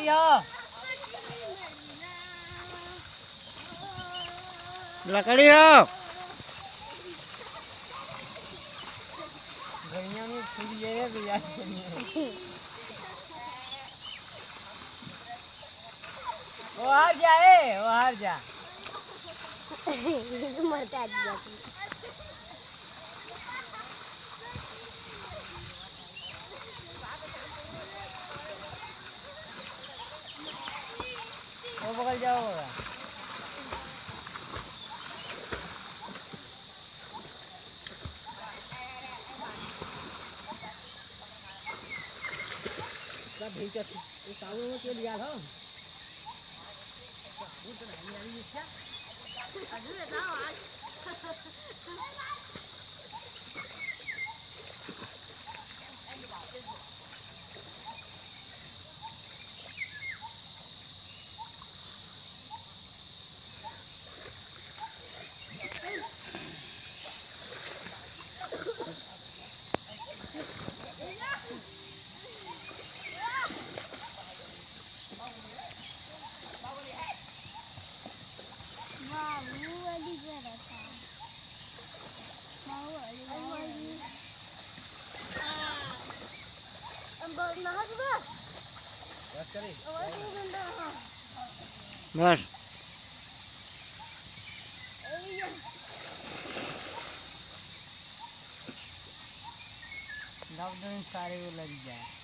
लकड़ी हो लकड़ी हो भैया में फूल ये है भैया वो हार जाए वो हार जा मरता है वो पकड़ जाओ होगा सब भेज के काबू में के लिया था बस सारे वो लग जाए।